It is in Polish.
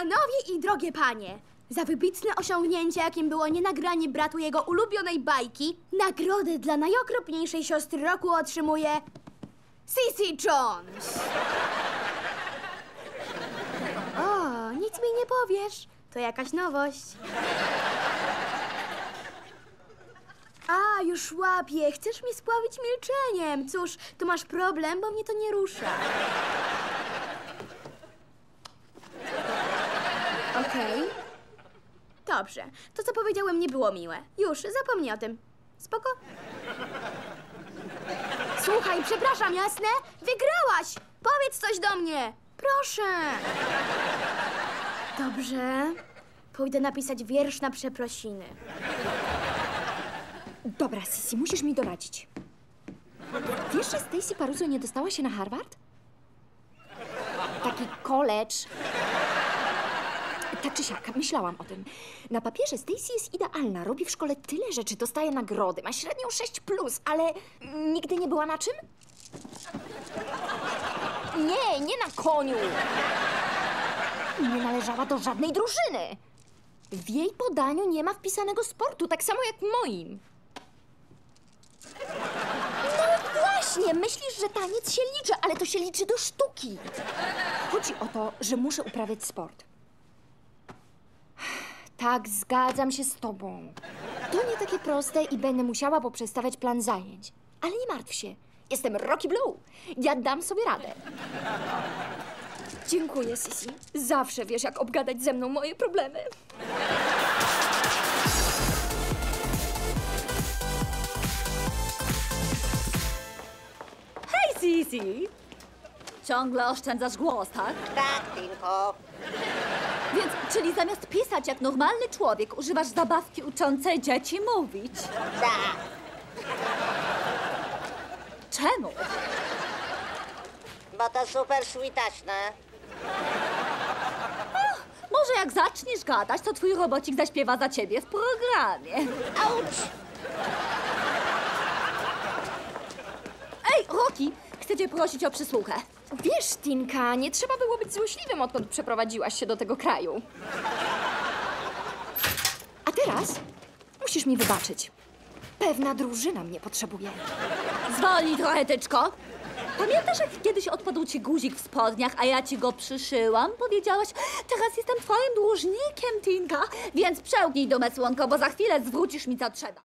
Panowie i drogie panie, za wybitne osiągnięcie, jakim było nienagranie bratu jego ulubionej bajki, nagrodę dla najokropniejszej siostry roku otrzymuje Cissy Jones. O, nic mi nie powiesz. To jakaś nowość. A, już łapię. Chcesz mnie spławić milczeniem. Cóż, tu masz problem, bo mnie to nie rusza. Okej. Dobrze. To, co powiedziałem, nie było miłe. Już, zapomnij o tym. Spoko? Słuchaj, przepraszam, jasne? Wygrałaś! Powiedz coś do mnie! Proszę! Dobrze. Pójdę napisać wiersz na przeprosiny. Dobra, Sissy, musisz mi doradzić. Wiesz, że Stacy Paruso nie dostała się na Harvard? Taki college. Tak czy siak, myślałam o tym. Na papierze Stacy jest idealna, robi w szkole tyle rzeczy, dostaje nagrody, ma średnią 6+, ale nigdy nie była na czym? Nie na koniu! Nie należała do żadnej drużyny. W jej podaniu nie ma wpisanego sportu, tak samo jak w moim. No właśnie, myślisz, że taniec się liczy, ale to się liczy do sztuki. Chodzi o to, że muszę uprawiać sport. Tak, zgadzam się z tobą. To nie takie proste i będę musiała poprzestawiać plan zajęć. Ale nie martw się, jestem Rocky Blue. Ja dam sobie radę. Dziękuję, Sissy. Zawsze wiesz, jak obgadać ze mną moje problemy. Hej, Sissy! Ciągle oszczędzasz głos, tak? Tak, tylko. Więc, czyli zamiast pisać jak normalny człowiek, używasz zabawki uczącej dzieci mówić. Tak. Czemu? Bo to super switaśne. Może jak zaczniesz gadać, to twój robocik zaśpiewa za ciebie w programie. Auć! Ej, Rocky, chcę cię prosić o przysługę. Wiesz, Tinka, nie trzeba było być złośliwym, odkąd przeprowadziłaś się do tego kraju. A teraz musisz mi wybaczyć. Pewna drużyna mnie potrzebuje. Zwolnij trochę, tyczko. Pamiętasz, jak kiedyś odpadł ci guzik w spodniach, a ja ci go przyszyłam? Powiedziałaś, teraz jestem twoim dłużnikiem, Tinka, więc przełknij dumę, słonko, bo za chwilę zwrócisz mi, co trzeba.